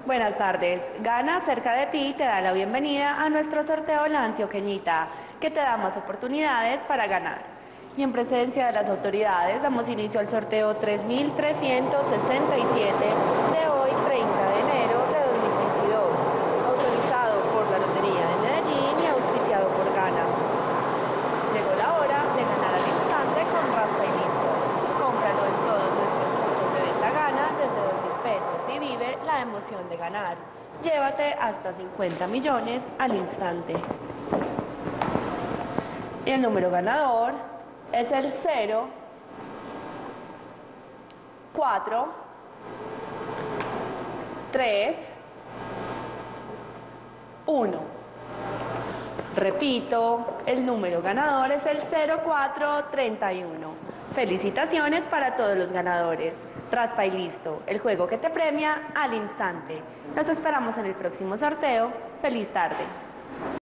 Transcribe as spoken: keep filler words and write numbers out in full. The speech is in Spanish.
Buenas tardes. Gana cerca de ti te da la bienvenida a nuestro sorteo La Antioqueñita, que te da más oportunidades para ganar. Y en presencia de las autoridades damos inicio al sorteo tres mil trescientos sesenta y siete de hoy, treinta de enero de dos mil veintidós, autorizado por la Lotería de Medellín y auspiciado por Gana. Llegó la hora de ganar al instante con Raspa y Listo. Cómpralo en todos nuestros puntos de venta Gana desde dos mil pesos y vive la emoción de ganar. Llévate hasta cincuenta millones al instante. Y el número ganador es el cero, cuatro, tres, uno. Repito, el número ganador es el cero cuatro treinta y uno. Felicitaciones para todos los ganadores. Raspa y Listo, el juego que te premia al instante. Nos esperamos en el próximo sorteo. ¡Feliz tarde!